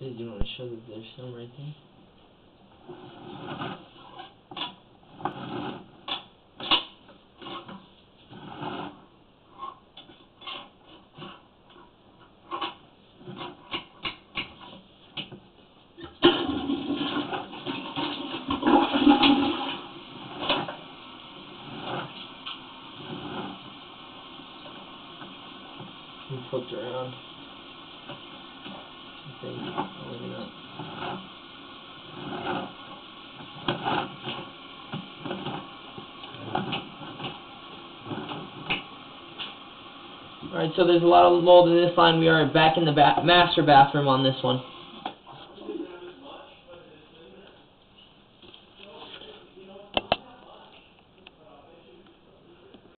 Did you want to show that there's some right there? And flipped around. I think. Maybe not. Alright, so there's a lot of mold in this line. We are back in the master bathroom on this one.